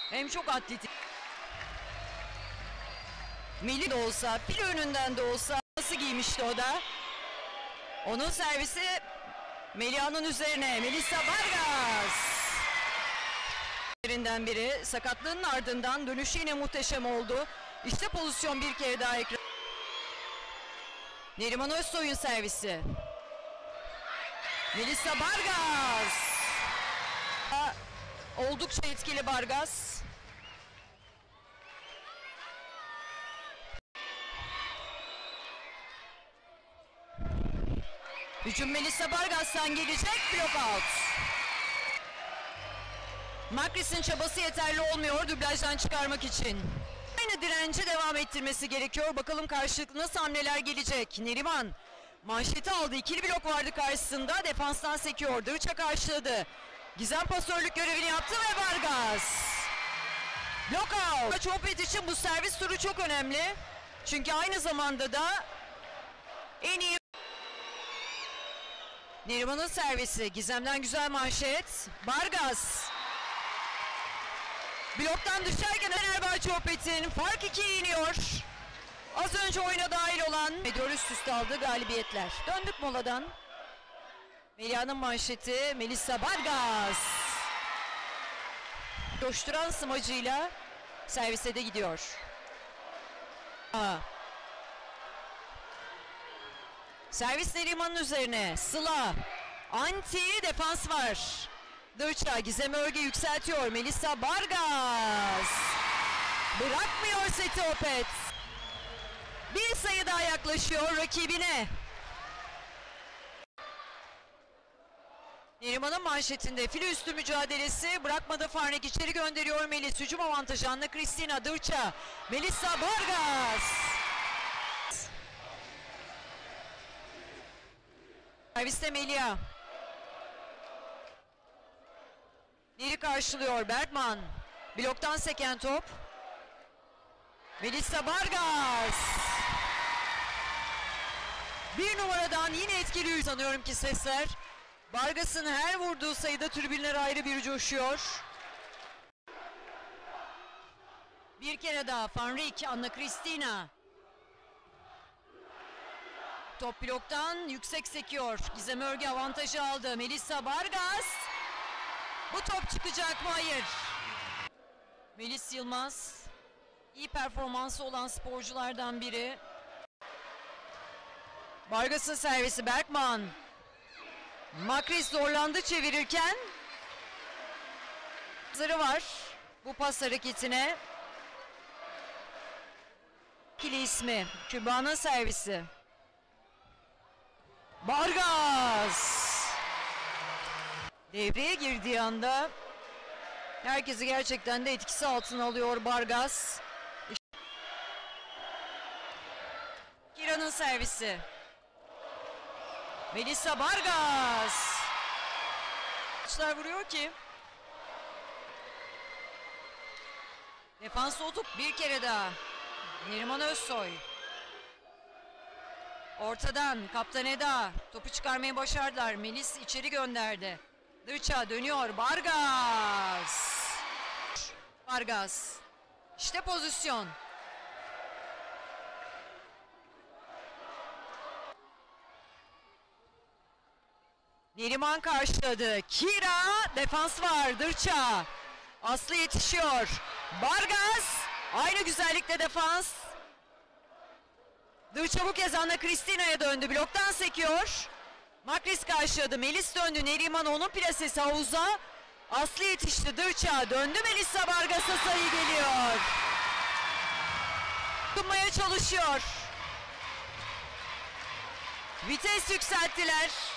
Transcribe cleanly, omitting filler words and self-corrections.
Hem çok atletik. Melih de olsa, pil önünden de olsa nasıl giymişti o da. Onun servisi Melia'nın üzerine. Melissa Vargas. Biri sakatlığının ardından dönüşü yine muhteşem oldu. İşte pozisyon bir kere daha ekran. Neriman Özsoy'un servisi. Melissa Vargas. Oldukça etkili Vargas. Hücum Melissa Vargas'tan gelecek, block out. Makris'in çabası yeterli olmuyor dublajdan çıkarmak için. Aynı direnci devam ettirmesi gerekiyor. Bakalım karşılıklı nasıl hamleler gelecek. Neriman manşeti aldı. İkili blok vardı karşısında. Defanstan sekiyor. Dırça karşıladı. Gizem pasörlük görevini yaptı ve Vargas. Block out. Chopet için bu servis turu çok önemli. Çünkü aynı zamanda da en iyi. Neriman'ın servisi. Gizem'den güzel manşet. Vargas. Bloktan düşerken Fenerbahçe Opet'in fark 2'ye iniyor. Az önce oyuna dahil olan Medyor üst üste aldı galibiyetler. Döndük moladan. Melia'nın manşeti Melissa Vargas. Coşturan smacıyla servise de gidiyor. Servis Neriman'ın üzerine. Sıla. Anti defans var. Dırça Gizem Örge yükseltiyor. Melissa Vargas. Bırakmıyor seti Opet. Bir sayı daha yaklaşıyor rakibine. Neriman'ın manşetinde file üstü mücadelesi. Bırakmadı Farnek, içeri gönderiyor Melis. Hücum avantajı Anna Kristina. Dırça. Melissa Vargas. Serviste Melia. Neri karşılıyor Bergman. Bloktan seken top. Melissa Vargas. Bir numaradan yine etkili sanıyorum ki sesler. Vargas'ın her vurduğu sayıda tribünler ayrı bir coşuyor. Bir kere daha Fanrik, Anna Kristina. Top bloktan yüksek sekiyor. Gizem Örge avantajı aldı. Melissa Vargas. Bu top çıkacak mı? Hayır. Melis Yılmaz. İyi performansı olan sporculardan biri. Vargas'ın servisi Bergman. Makris zorlandı çevirirken. Zarı var bu pas hareketine. İkili ismi. Kübra'nın servisi. Vargas. Devreye girdiği anda herkesi gerçekten de etkisi altına alıyor Vargas. Kira'nın servisi. Melissa Vargas. Maçlar vuruyor ki. Defans otup bir kere daha. Neriman Özsoy. Ortadan Kaptan Eda. Topu çıkarmayı başardılar. Melis içeri gönderdi. Dırça dönüyor. Vargas. Vargas. İşte pozisyon. Neriman karşıladı. Kira defans var. Dırça. Aslı yetişiyor. Vargas. Aynı güzellikle defans. Dırça bu kez Anna Kristina'ya döndü. Bloktan sekiyor. Makris karşıladı. Melis döndü. Neriman onun plasesi havuza. Aslı yetişti. Dırça döndü. Melissa Vargas'a sayı geliyor. Tutunmaya çalışıyor. Vites yükselttiler.